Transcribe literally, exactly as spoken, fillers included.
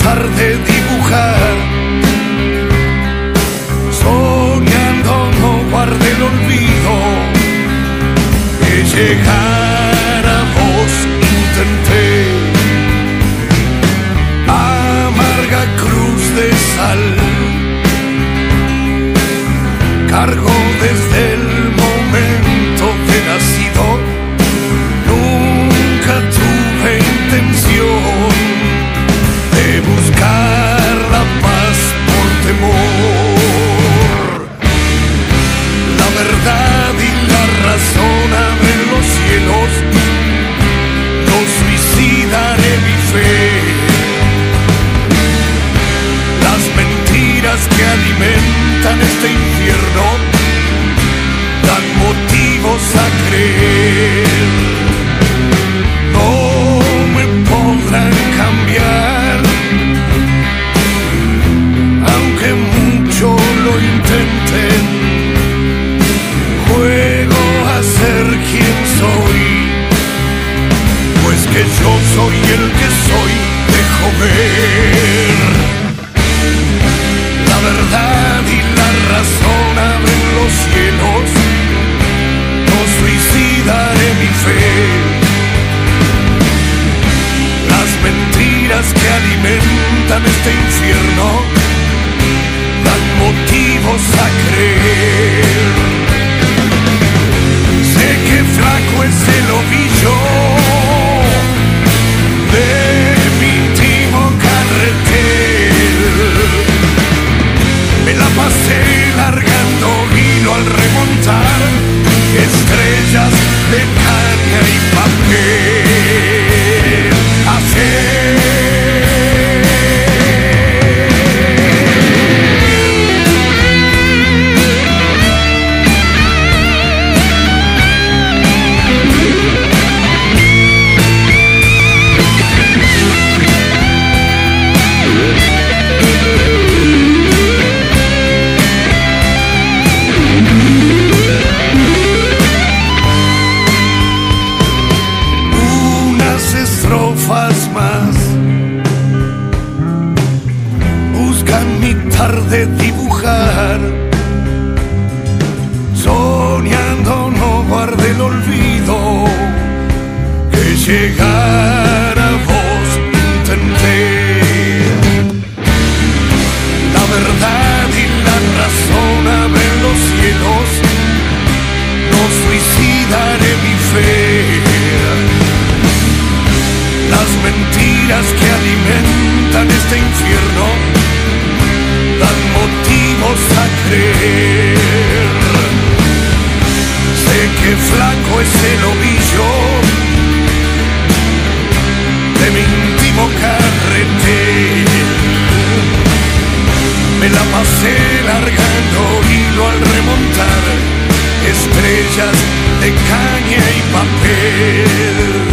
tarde dibujar, soñando no guardé el olvido, que llegar a vos intenté, amarga cruz de sal, cargo desde el momento de nacido, nunca tuve intención de buscar la paz por temor. La verdad y la razón abren los cielos, no suicidaré mi fe. Las mentiras que alimentan este infierno dan motivos a creer. No me podrán cambiar, aunque mucho lo intenten. Juego a ser quien soy, pues que yo soy el que soy, dejo ver. La verdad y la razón abren los cielos, no suicidaré mi fe. Las mentiras que alimentan este infierno dan motivos a creer. Sé que flaco es el ovillo de mi intimo carretel. Me la pasé largando hilo al remontar estrellas de caña y papel. Hacer más buscan mi tarde dibujar, soñando no guardé el olvido, que llegar a vos intenté. La verdad y la razón abren los cielos, no suicidaré mi fe. Las mentiras que alimentan este infierno dan motivos a creer. Sé que flaco es el ovillo de mi íntimo carretel. Me la pasé largando hilo al remontar estrellas de caña y papel.